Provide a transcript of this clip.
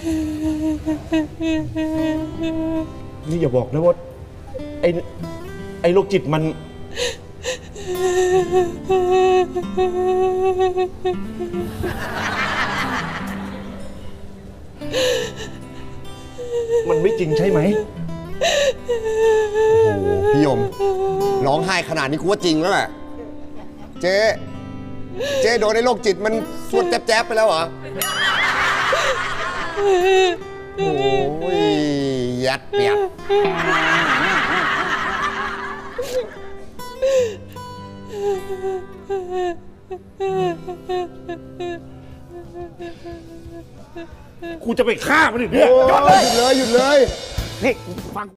นี่อย่าบอกนะว่าไอ้โรคจิตมันไม่จริงใช่ไหมโอ้โหพี่ยมร้องไห้ขนาดนี้กูว่าจริงแล้วแหละเจ๊โดนไอ้โรคจิตมันสวดแจ๊บๆไปแล้วเหรอโอ้ยยัดเปียกกูจะไปฆ่ามันอีกเนี่ยหยุดเลยนี่ฟัง